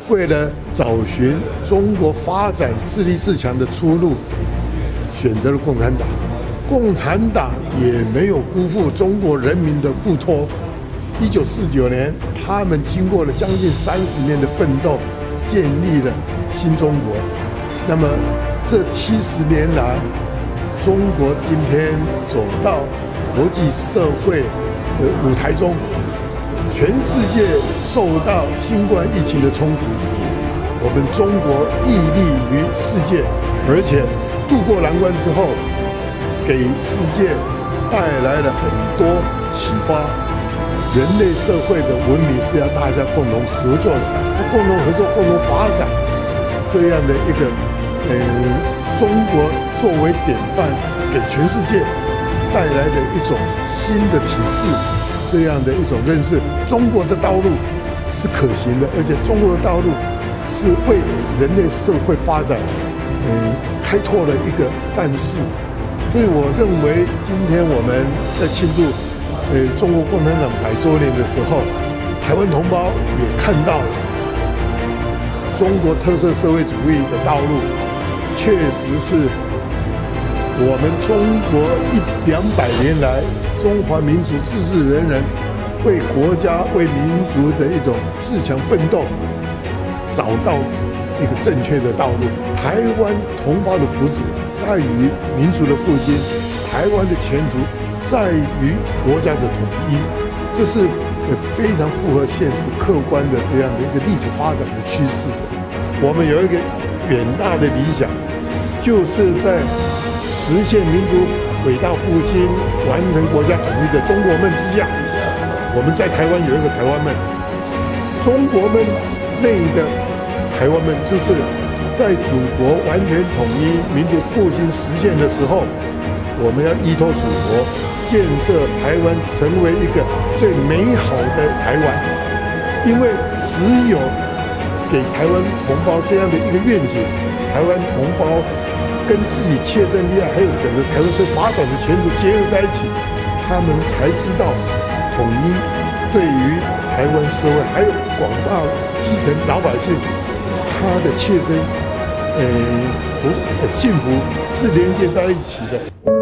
为了找寻中国发展自立自强的出路，选择了共产党。共产党也没有辜负中国人民的付托。1949年，他们经过了将近30年的奋斗，建立了新中国。那么这70年来，中国今天走到国际社会的舞台中，全世界受到新冠疫情的冲击，我们中国屹立于世界，而且渡过难关之后，给世界带来了很多启发。人类社会的文明是要大家共同合作的，共同合作、共同发展，这样的一个中国作为典范，给全世界带来的一种新的体制，这样的一种认识，中国的道路是可行的，而且中国的道路是为人类社会发展开拓了一个范式。所以我认为，今天我们在庆祝中国共产党100周年的时候，台湾同胞也看到了中国特色社会主义的道路，确实是我们中国200年来中华民族自治人人为国家、为民族的一种自强奋斗，找到一个正确的道路。台湾同胞的福祉在于民族的复兴，台湾的前途在于国家的统一，这是非常符合现实、客观的这样的一个历史发展的趋势。我们有一个远大的理想，就是在实现民族伟大复兴、完成国家统一的中国梦之下，我们在台湾有一个台湾梦。中国梦之内的台湾梦，就是在祖国完全统一、民族复兴实现的时候，我们要依托祖国，建设台湾成为一个最美好的台湾。因为只有给台湾同胞这样的一个愿景，台湾同胞跟自己切身利害，还有整个台湾社会发展的前途结合在一起，他们才知道统一对于台湾社会还有广大基层老百姓，他的切身幸福是连接在一起的。